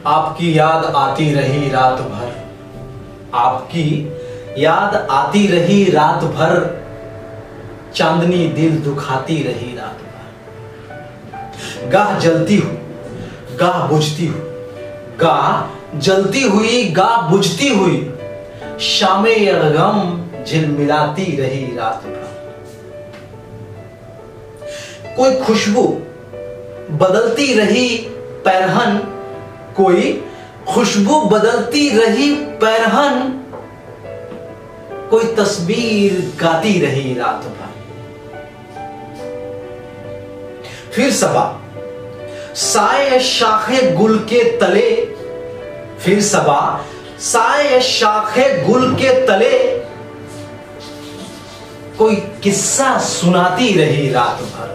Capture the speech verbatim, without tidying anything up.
आपकी याद आती रही रात भर, आपकी याद आती रही रात भर, चांदनी दिल दुखाती रही रात भर। गाह जलती हूं, गाह बुझती हूं, गाह जलती हुई, गाह बुझती हुई, शामे अड़गम झिलमिलाती रही रात भर। कोई खुशबू बदलती रही पैरहन, कोई खुशबू बदलती रही पैरहन, कोई तस्वीर गाती रही रात भर। फिर सबा साए शाखे गुल के तले, फिर सबा साए शाखे गुल के तले, कोई किस्सा सुनाती रही रात भर।